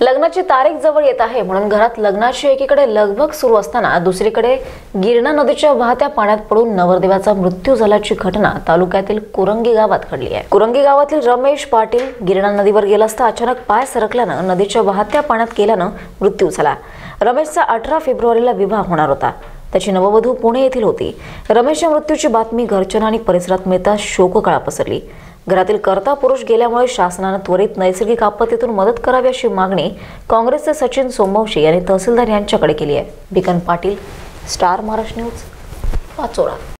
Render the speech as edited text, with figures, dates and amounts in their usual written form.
लग्नाची तारीख जवळ येत आहे म्हणून घरात लग्नाची एकीकडे लगबग सुरू असताना दुसरीकडे गिरणा नदीच्या वाहत्या पाण्यात पडून नवरदेवाचा मृत्यू झाल्याची घटना तालुक्यातील कुरंगी गावात घडली आहे। कुरंगी गावातील रमेश पाटील गिरणा नदीवर गेला असता अचानक पाय सरकल्यानं नदीच्या वाहत्या पाण्यात गेल्यानं मृत्यू झाला। रमेशचा 18 फेब्रुवारीला विवाह होणार होता। त्याची नववधू पुणे येथील होती। रमेशच्या मृत्यूची बातमी घरच्यांना आणि परिसरात मिळताच शोककळा पसरली। घरातील कर्ता पुरुष गेल्यामुळे शासनाने त्वरित नैसर्गिक आपत्तीतून मदत करावी अशी मागणी काँग्रेसचे सचिन सोमवंशी यांनी तहसीलदार यांच्याकडे केली आहे। Bikan Patil, star Maharashtra news, Pachora.